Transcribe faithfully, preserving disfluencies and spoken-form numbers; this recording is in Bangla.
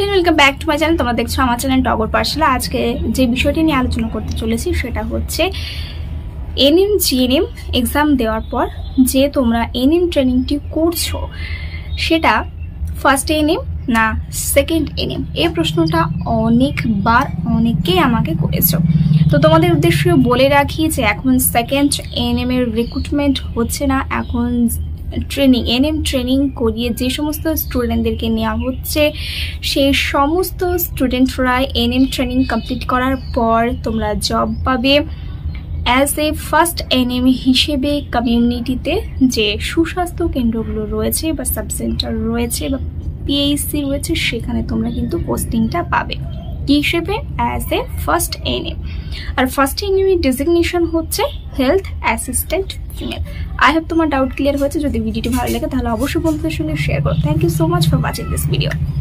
Everyone, welcome back to my channel. তোমরা দেখছো আমার চ্যানেল টগর পাঠশালা। আজকে যে বিষয়টি নিয়ে আলোচনা করতে চলেছি সেটা হচ্ছে এনএম জিএনএম এক্সাম দেওয়ার পর যে তোমরা এনএম ট্রেনিংটি করছো সেটা ফার্স্ট এনএম না সেকেন্ড এনএম, এই প্রশ্নটা অনেকবার অনেকেই আমাকে করেছো। তো তোমাদের উদ্দেশ্যে বলে রাখি যে এখন সেকেন্ড এনএম এর রিক্রুটমেন্ট হচ্ছে না। এখন ট্রেনিং এনএম ট্রেনিং করিয়ে যে সমস্ত স্টুডেন্টদেরকে নেওয়া হচ্ছে সেই সমস্ত স্টুডেন্টরা এনএম ট্রেনিং কমপ্লিট করার পর তোমরা জব পাবে অ্যাজ এ ফার্স্ট এনএম হিসেবে। কমিউনিটিতে যে সুস্বাস্থ্য কেন্দ্রগুলো রয়েছে বা সাব সেন্টার রয়েছে বা পিএইচসি রয়েছে সেখানে তোমরা কিন্তু পোস্টিংটা পাবে কি হিসেবে, অ্যাজ এ ফার্স্ট এনএম। আর ফার্স্ট এনএম এর ডেজিগনেশন হচ্ছে health assistant female. I hope তোমার ডাউট ক্লিয়ার হয়েছে। যদি ভিডিওটি ভালো লাগে তাহলে অবশ্যই বন্ধুদের সঙ্গে শেয়ার করো। Thank you so much for watching this video.